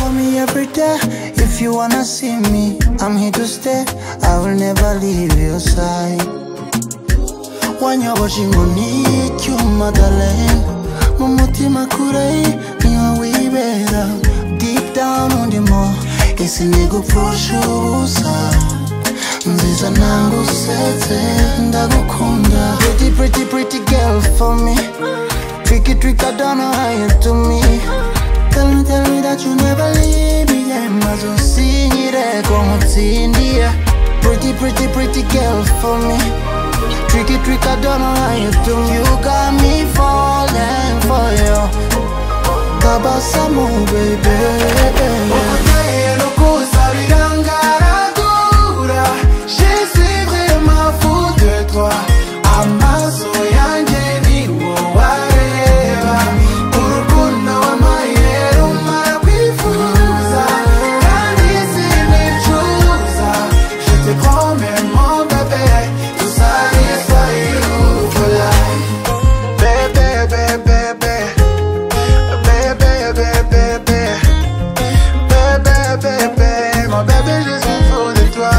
call me every day if you wanna see me. I'm here to stay, I will never leave your side. When you're watching on it, you darling. Mumutima kure, niwa wibera. Deep down on the more, isi nigo proshusa. Nziza nangu sete, ndagukunda. Pretty, pretty, pretty girl for me. Tricky, trick, I don't know how you do me. Tell me that you never leave me. Yeah, mazo sinyire como tindia. Pretty, pretty, pretty girl for me. Tricky, trick, I don't know how you do. You got me falling for you. Tabasamu, baby. Je suis vraiment fou de toi. Amazo yanjye ni wowareba. Urukundo w'amayero marakwifuza. Kandi sinicuza. Je te promets mon bébé. Tout ça is for you for life. Bébé, bébé, bébé. Bébé, bébé, bébé. Bébé, bébé. Mon bébé, je suis fou de toi.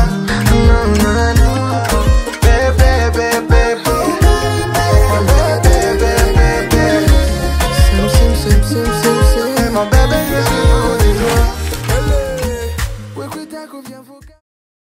Mon bébé, je